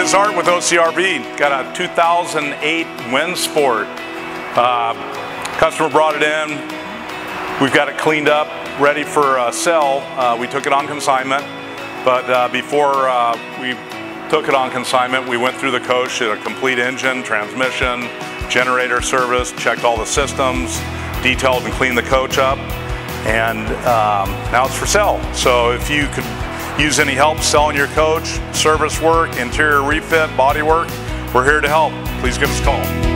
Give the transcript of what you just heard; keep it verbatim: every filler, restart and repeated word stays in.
is Art with O C R V. Got a two thousand eight Wind Sport. Uh, customer brought it in. We've got it cleaned up, ready for uh, sale. Uh, we took it on consignment, but uh, before uh, we took it on consignment, we went through the coach, did a complete engine, transmission, generator service, checked all the systems, detailed and cleaned the coach up, and um, now it's for sale. So if you could use any help selling your coach, service work, interior refit, body work, we're here to help. Please give us a call.